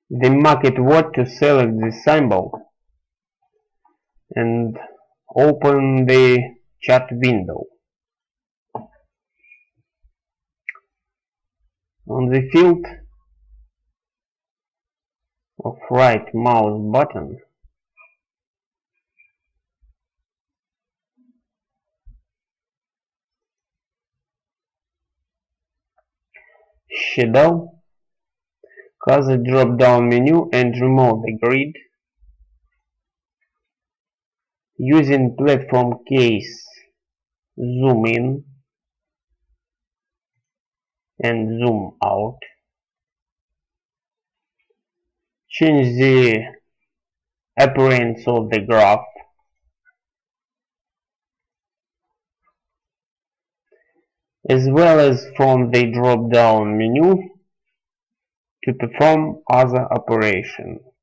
the market word to select the symbol and open the chat window. On the field of right mouse button, shadow, close the drop down menu and remove the grid. Using platform case, zoom in and zoom out. Change the appearance of the graph. As well as from the drop down menu to perform other operations.